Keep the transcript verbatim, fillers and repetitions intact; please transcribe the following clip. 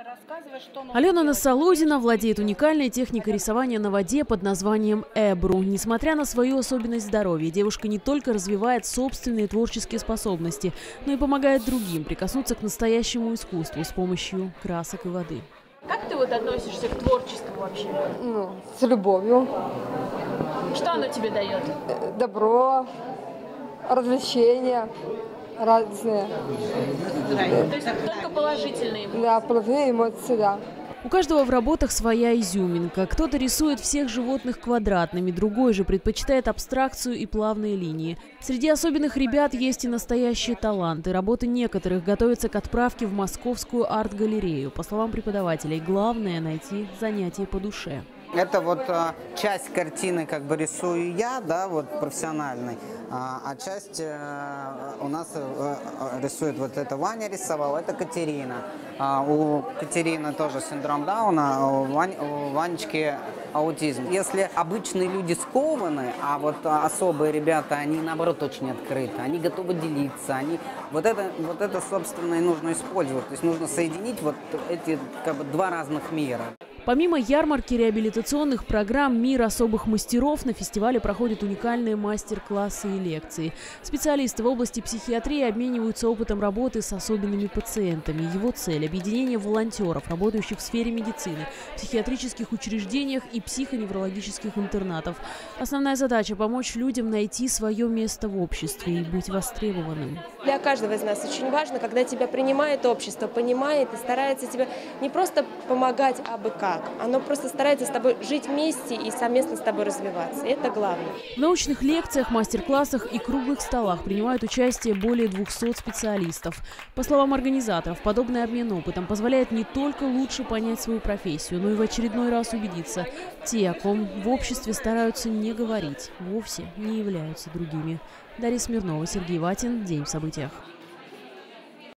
Алена Насолозина владеет уникальной техникой рисования на воде под названием эбру. Несмотря на свою особенность здоровья, девушка не только развивает собственные творческие способности, но и помогает другим прикоснуться к настоящему искусству с помощью красок и воды. Как ты вот относишься к творчеству вообще? Ну, с любовью. Что оно тебе дает? Добро, развлечения разные. То есть только положительные эмоции? Да, положительные эмоции, да. У каждого в работах своя изюминка. Кто-то рисует всех животных квадратными, другой же предпочитает абстракцию и плавные линии. Среди особенных ребят есть и настоящие таланты. Работы некоторых готовятся к отправке в Московскую арт-галерею. По словам преподавателей, главное – найти занятие по душе. Это вот а, часть картины как бы рисую я, да, вот профессиональной, а, а часть а, у нас а, рисует вот это Ваня рисовал, это Катерина. А, у Катерины тоже синдром Дауна, а у, Вань, у Ванечки аутизм. Если обычные люди скованы, а вот а, особые ребята, они наоборот очень открыты, они готовы делиться, они вот это, вот это собственно и нужно использовать, то есть нужно соединить вот эти как бы два разных мира. Помимо ярмарки реабилитационных программ «Мир особых мастеров» на фестивале проходят уникальные мастер-классы и лекции. Специалисты в области психиатрии обмениваются опытом работы с особенными пациентами. Его цель – объединение волонтеров, работающих в сфере медицины, психиатрических учреждениях и психоневрологических интернатов. Основная задача – помочь людям найти свое место в обществе и быть востребованным. Для каждого из нас очень важно, когда тебя принимает общество, понимает и старается тебе не просто помогать, а бы как. Оно просто старается с тобой жить вместе и совместно с тобой развиваться. Это главное. В научных лекциях, мастер-классах и круглых столах принимают участие более двухсот специалистов. По словам организаторов, подобный обмен опытом позволяет не только лучше понять свою профессию, но и в очередной раз убедиться, те, о ком в обществе стараются не говорить, вовсе не являются другими. Дарья Смирнова, Сергей Ватин. День в событиях.